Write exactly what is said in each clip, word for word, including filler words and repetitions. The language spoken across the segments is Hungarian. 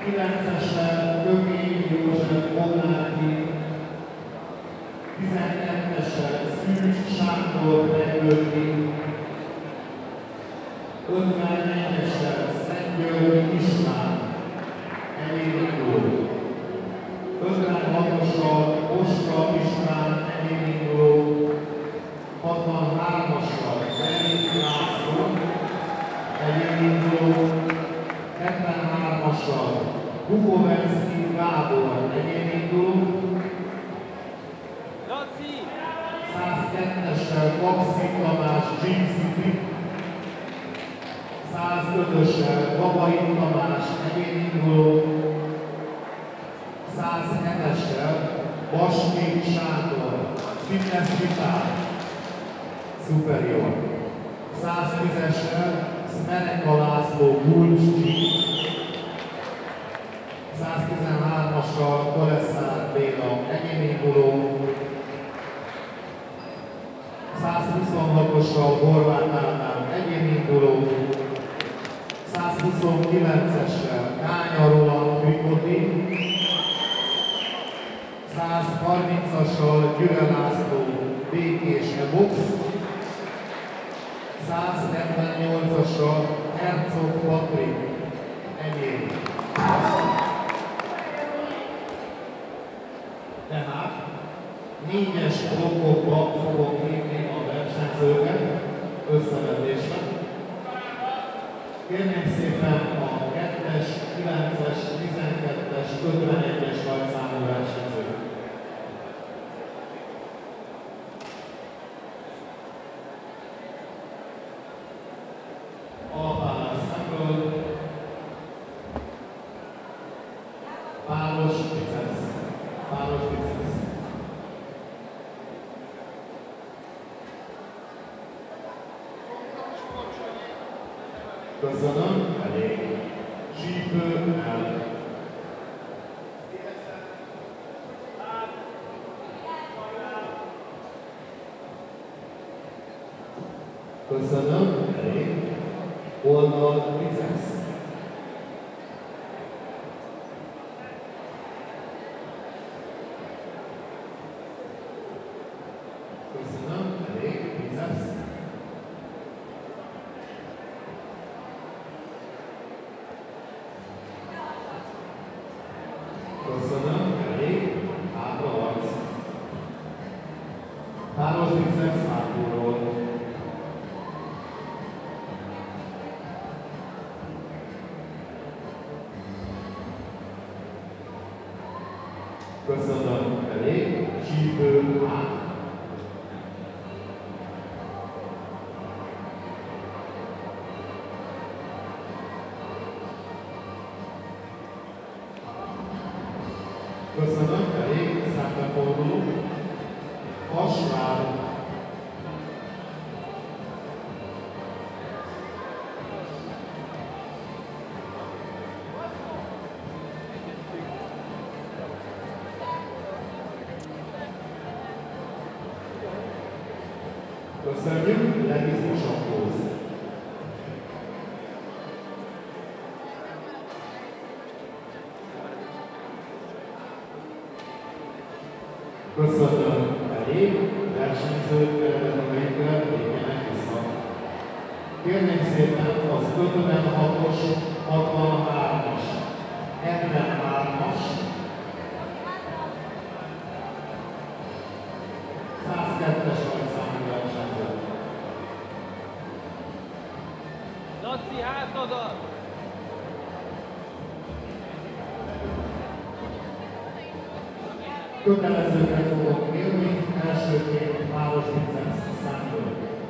kilencesen Kökény József Bonáki, tizenkettesen Szűcs Sándor Megölti, ötvenegyesen Szentgyörgyi István elindul, ötvenhatossal Ostra István elinduló, hatvanhármassal Benit László elinduló, hetvenhármassal Bukovensky Gábor elinduló, százkettessel Maxi Tamás Jeep City, százötössel Babai Tamás egyéninduló, százhetessel Baskék Sándor Fitness Vitál Superior, száztízessel Szmereka László Bulcs Jeep, száztizenhármassal Koresszár Béla egyéninduló, százhuszonhatossal Horváth Ádám egyéninduló, százhuszonkilencessel Kánya Roland Krikoti, százharmincassal Gyüre László Békés Box, százhetvennyolcassal Herzog Patrik egyén. Tehát négyes blokkokba fogok hívni a versenyzőket összevetésre. Kérném szépen a kettes, kilences, tizenkettes, ötvenegyes rajtszámú versenyzők. Alpánál szemből páros bicepsz, páros bicepsz. Köszönöm, elég. Csípő el. Köszönöm, elég. Oldal bicepsz. Köszönöm, elég. Bicepsz. Köszönöm, elég. Hátra arc. Páros bicepsz hátulról. Köszönöm, elég. Csípő át. Köszönöm, elég. Szempeforduló. Hasvád. Köszönjük, legizmosabb póz. Köszönöm, elég. Versenyzők eredményekre lépjenek vissza. Kérném szépen az ötvenhatos, hatvanhármas, hetvenhármas, százkettes rajtszámú versenyzők. Laci, hátadat! Kötelezőkre fogok írni, elsőként páros bicepsz számből.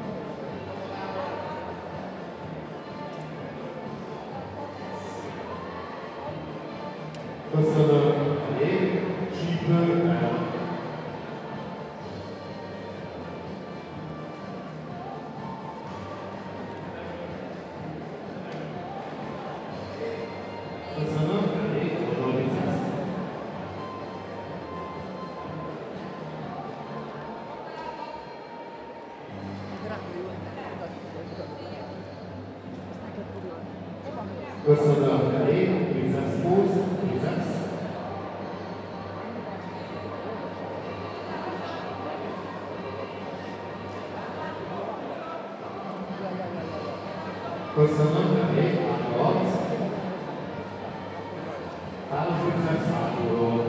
Köszönöm, elég. Csípő el. Köszönöm, elég. Oldal bicepsz. Köszönöm, elég. Bicepsz póz. Köszönöm, elég, átadsz. Páros biceps hátulról.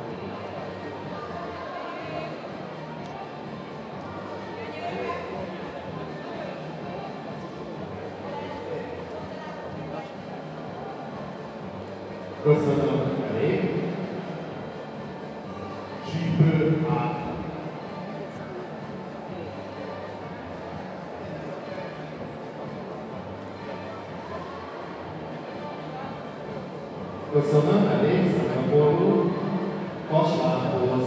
Köszönöm, elég. Csípő át. Köszönöm, elég, szemfordul. Vaslábhoz.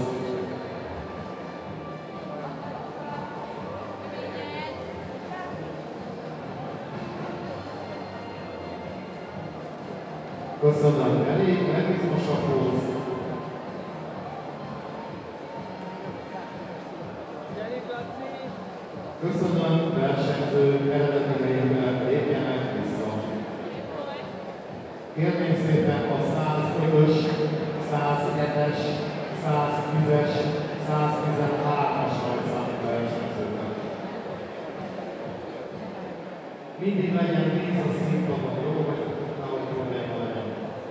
Köszönöm, elég, megbízmosabbhoz. Köszönöm, versenyző, eredeti helyükben lépjenek vissza. Kérném szépen a száz ötös, száz hetes, száz tízes, száz tizenhármas rajtszámú versenyzőket. Mindig legyen víz a színpadon, jó? Vagy nehogy probléma legyen.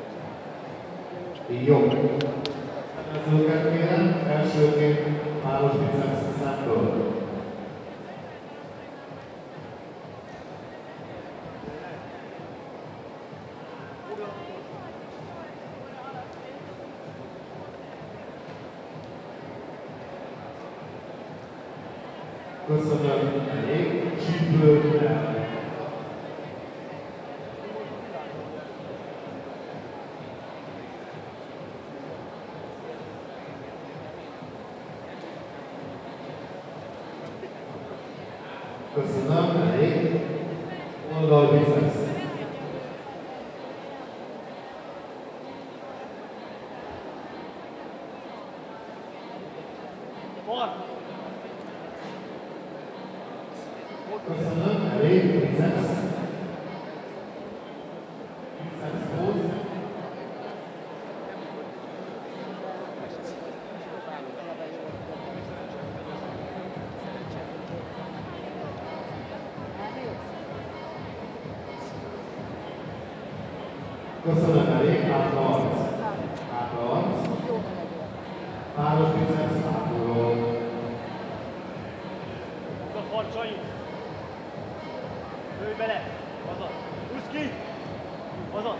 Jó. Versenyzőket kérem, elsőként páros biceps szemből. Köszönöm, elég. Csípő el. Köszönöm, elég. Oldalbiceps. Köszönöm, elég, biceps. Biceps pose. Köszönöm, elég, hátra arc. Hátra arc. Páros biceps hátulról. Farcsai! Lőj bele! Azaz! Húzz ki! Azaz!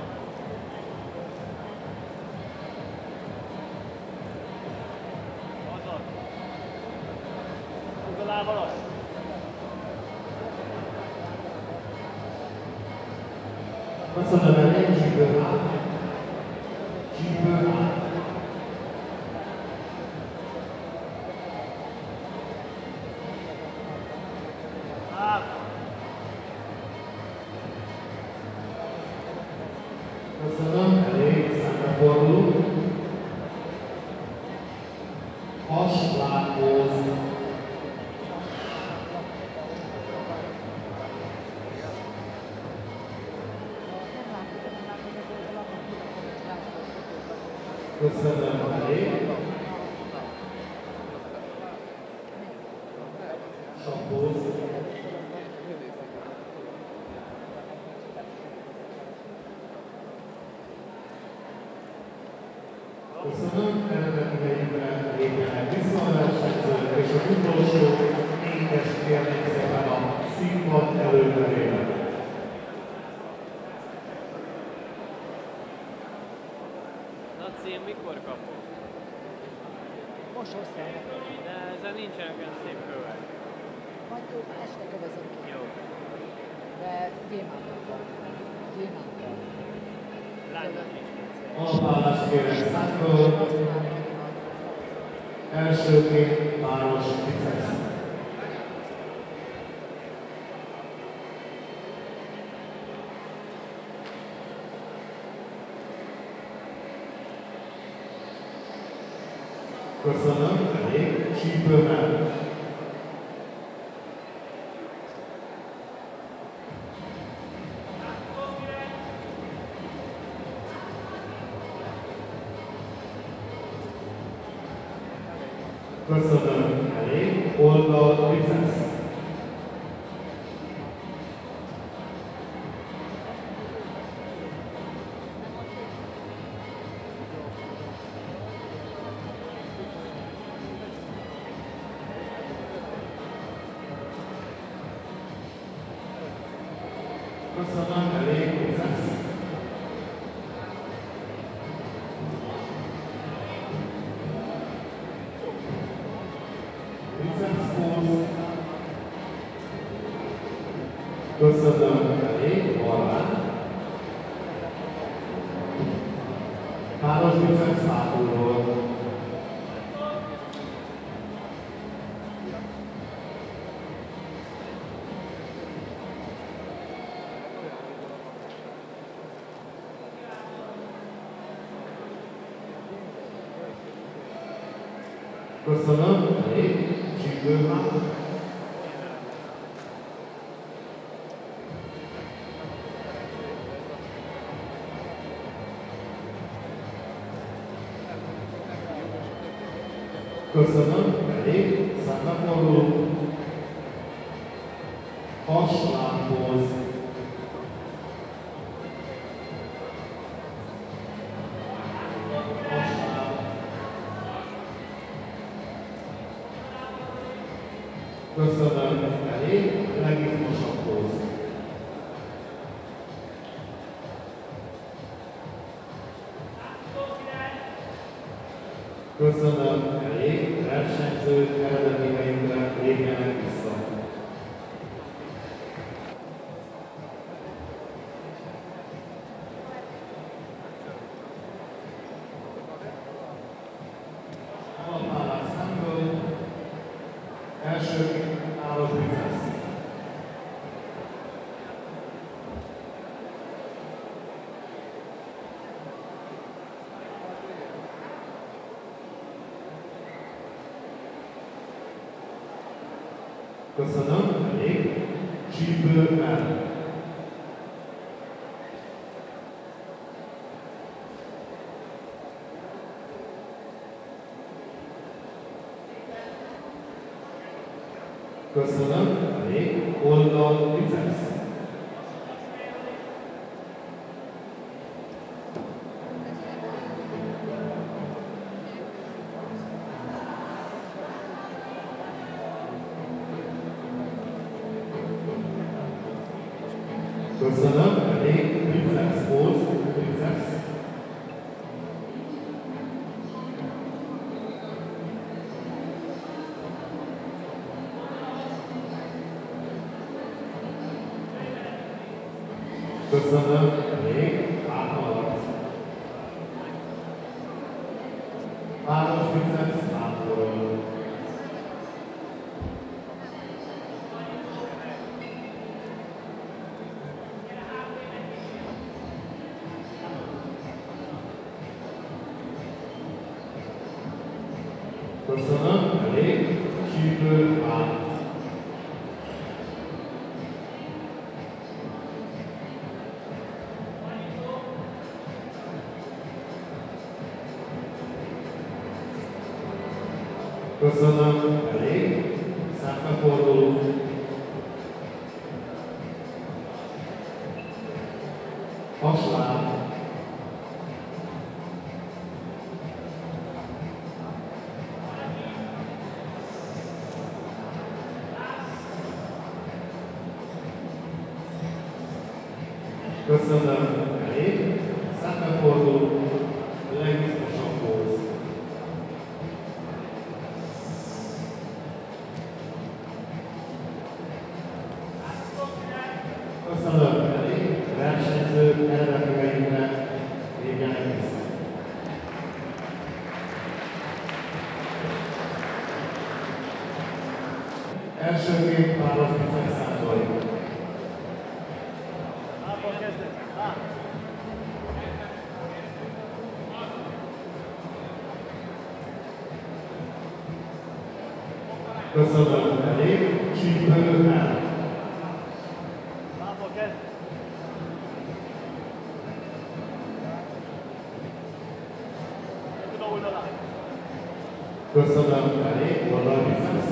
Azaz! Húzz a lábadat! Köszönöm, elég, csípő át. Csípő át. Köszönöm, elég, szembefordul. Haslábhoz. Köszönöm, elég. Sapóz. Köszönöm, eredeti helyükre lépjenek vissza a versenyzők, és az utolsó négyes kérnék szépen a színpad előterében. Laci, én mikor kapom? Most hoztam. De ezzel nincsenek olyan szép kövek. Majd este kövezem ki. Jó. De gyémántokkal. Gyémántokkal. Lánynak is. Alapállást kérek százból. Elsőként páros biceps. Köszönöm, elég, csípővel. Köszönöm, elég, oldal biceps. Köszönöm, elég, biceps. Biceps pose. Köszönöm, elég, balrán. Páros biceps hátulról. Köszönöm, elég, csípőhát. Köszönöm, elég, szembeforró. Haslámpóz. Köszönöm, elég, legizmosabb póz. Köszönöm, elég, versenyzők eredeti helyükre lépjenek vissza. Alapállás szemből, első állós biceps. Köszönöm, elég, csípő el. Köszönöm, elég, oldal biceps. Köszönöm, elég, biceps pose, biceps. Köszönöm, elég, átalatt. Páros biceps, átforol. Köszönöm, elég, csípő át. Köszönöm, elég, szempeforduló. Hasláb. Köszönöm, elég, szempeforduló, legizmosabb póz. Köszönöm, elég, versenyzők eredeti helyükre lépjenek vissza. Elsőként páros biceps szántolj. Köszönöm, elég, csípő el. Köszönöm, elég, oldal biceps.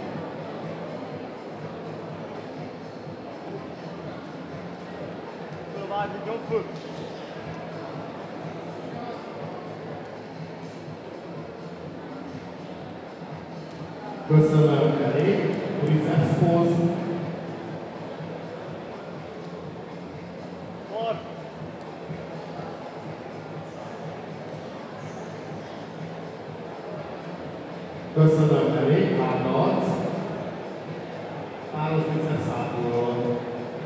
Köszönöm, elég, biceps pose. Köszönöm, elég, hátat. Páros biceps hátulról.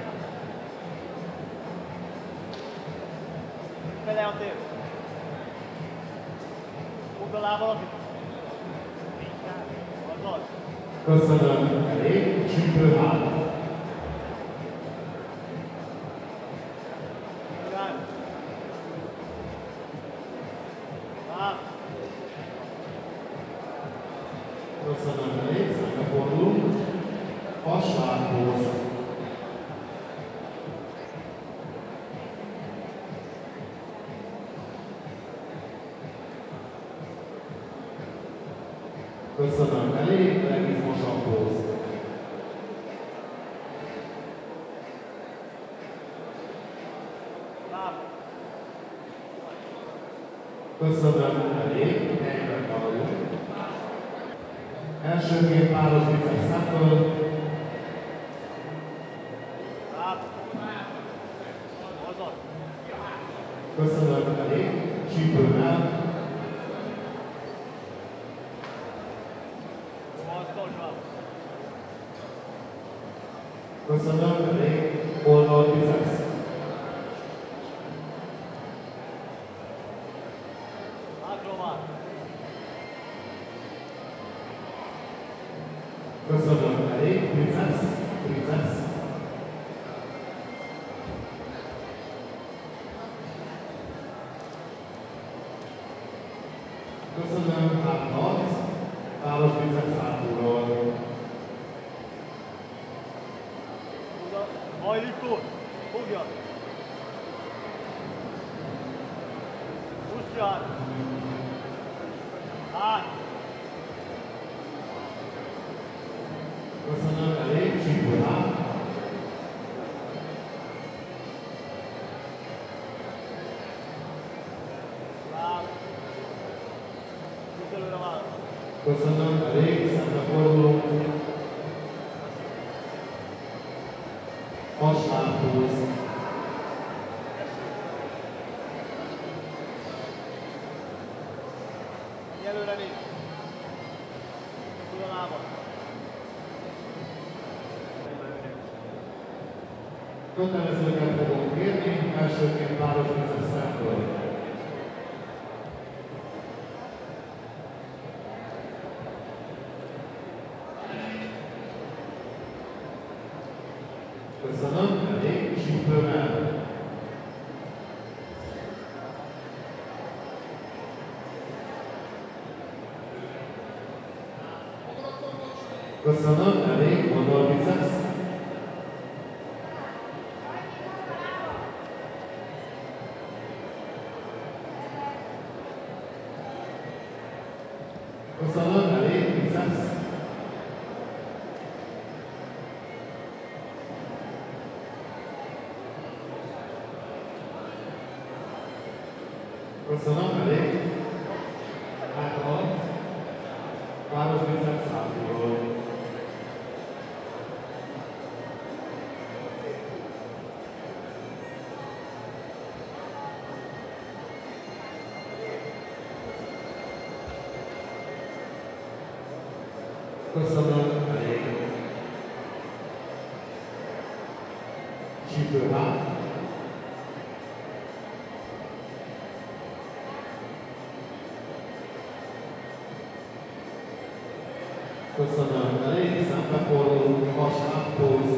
Fele a tér. Fogd a lába alapít. Azaz. Köszönöm, elég, csípő hátat. Köszönöm, elég, szembefordulunk. Vasvárpóz. Köszönöm, elég, legizmosabb póz. Köszönöm, elég, helyben maradjunk. Elsőként páros biceps szántól. Köszönöm, elég, csípővel. Köszönöm, elég, oldal biceps. Köszönöm, elég, biceps, triceps. Köszönöm, háthat, páros biceps hátulról. Hajlító, fogja! Húzd ki át! Át! Köszönöm, elég, csípő hát. Át! Húzd előre választ! Köszönöm, elég, szembefordulunk. Vasvárpóz. Előre nézd! Tud a lábad! Kötelezőket fogok kérni, elsőként páros biceps szántól. Köszönöm, elég, csípővel. Köszönöm, elég, oldalbiceps. Köszönöm, elég, biceps. Köszönöm, elég. Hátrahat. Páros biceps hátulról. Köszönöm, elég. Csípő hát. Köszönöm, elég, szembefordulunk, vasvárpóz.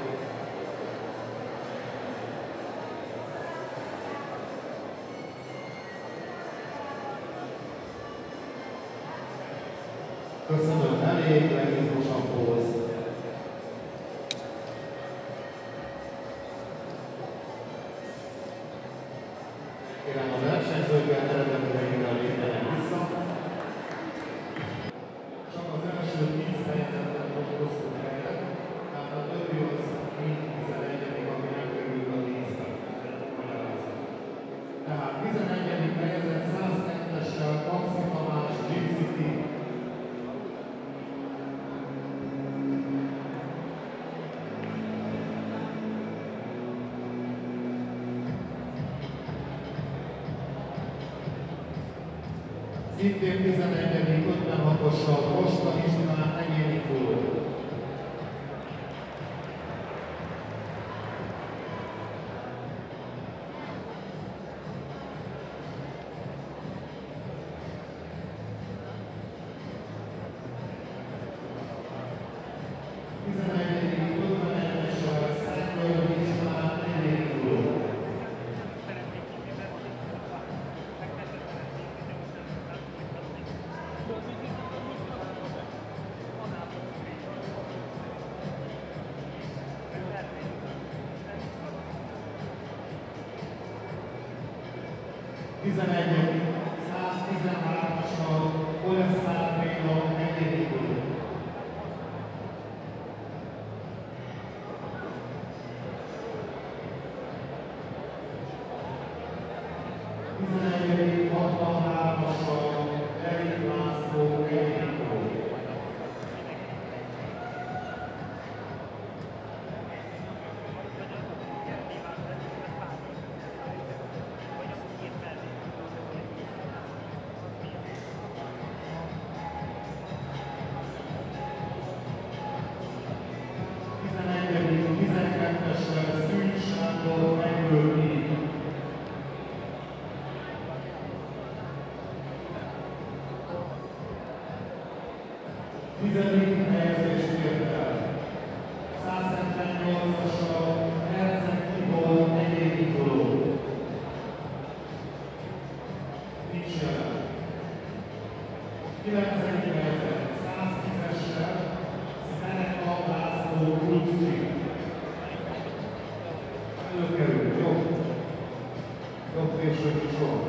Köszönöm, elég, legizmosabb póz. Kérem a versenyzőket eredeti helyére lépjenek vissza. Csak az első tíz helyzetet dolgoztunk helyet, tehát a többi az mind tizenegyedik, ami nem kerül a tízbe. Tehát tizenegyedik helyzet száz kettessel Maxi Tamás, Gypsy Team. Szintén tizenegyedik ötvenhatossal Rosta István egyéni gól. tizenegyedik ötvenegyessel Szentgyörgy István egyéni gól. tizenegyedik száztizenhármassal Olesszár Béla egyéni gól. tizenegyedik hatvanhármassal Erik László egyéni gól. tizenegyedik tizenkettessel Szűcs Sándor egyből négy. tizedik helyezést ért el. százhetvennyolcassal Herceg Tibor egyéni gól. Nincs jelen. kilencedik helyezett száztízessel Szereka László Kruczki. Előkerül, jó? Jobb később sor.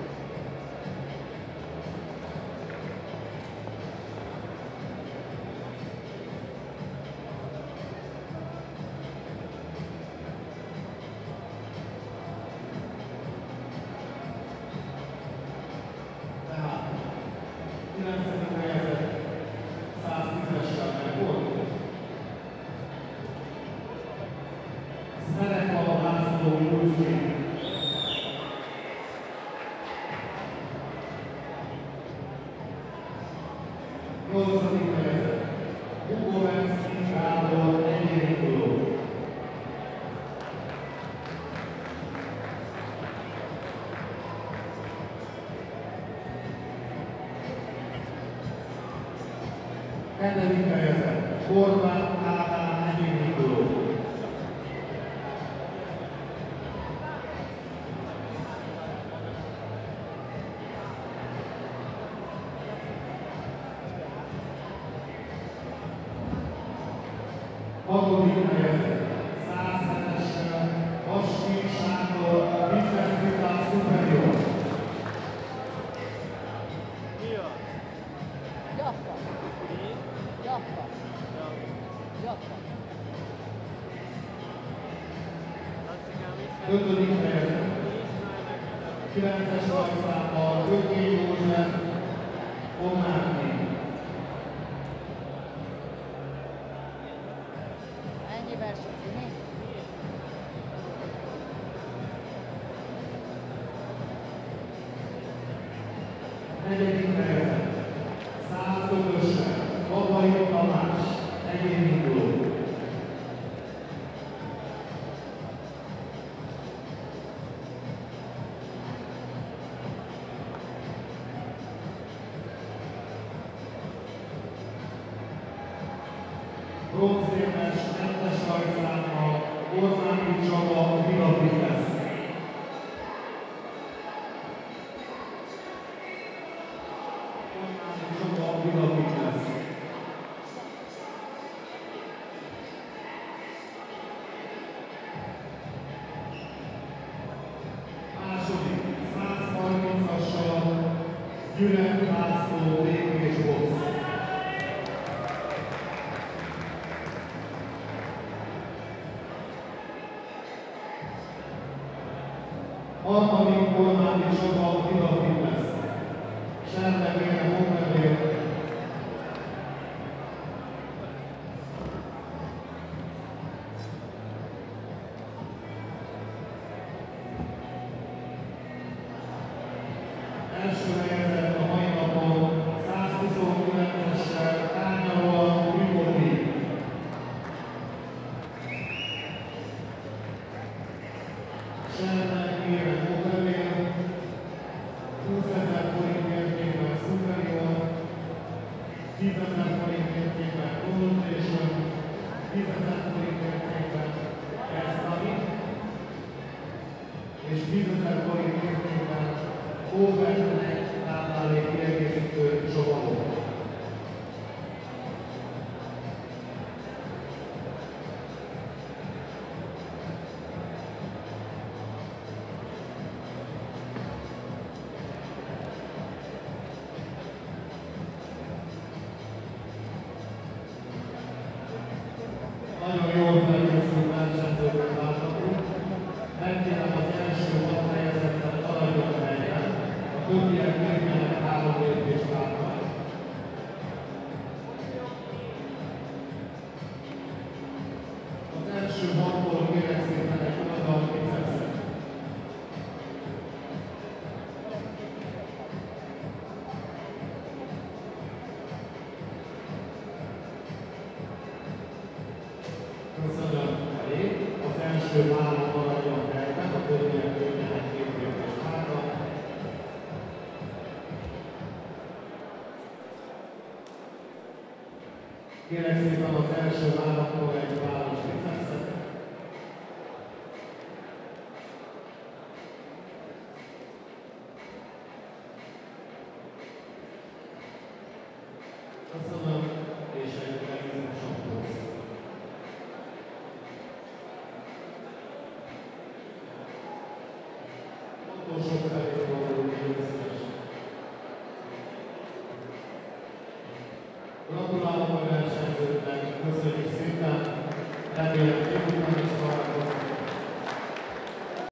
Tehát kilencedik helyezett száztízessel megvolt. Szereka László Kruczki. nyolcadik helyezett Bukovecki Gábor egyéni gól. hetedik helyezett Horváth Ádám egyéni gól. hatodik helyezett százhetessel Vasky Sándor Vigyászvitás Superior. Jaffa. Jaffa. Jaffa. ötödik helyezett kilences rajtszámmal Ötjé József Komárné. Ennyi versenyző, negyedik helyezett százötössel Babai Tamás egyéni gól. Bronzérmes kettes rajtszámmal Orbáni Csaba Vidafitesz. Orbáni Csaba Vidafitesz. Második százharmincassal Gyürek László Békés Box. Harmadik Orbáni Csaba Vidafitesz. Serlegére Honnevér. Első helyezett a mai tízezer forint értékben Connotation, tízezer forint értékben Esztami, és tízezer forint értékben Overtnek táplálék kiegészítő csomagok. Nagyon jól felkészült versenyzőket láthatunk. Megkérem az első hat helyezettet maradjon helyen, a többiek lépjenek három lépést hátra. Az első hatból kérek szépen egy oldal bicepszet. Köszönöm elég. Az első vállal maradjon helyben, a többiek lépjenek két lépést hátra. Kérek szépen az első vállattól egy vállas bicepszet. Köszönöm, és egy megizmusabb plusz. Utolsó felé fordulunk először. Gratulálok a versenyzőknek, köszönjük szépen, remélem, hogy után is találkozunk.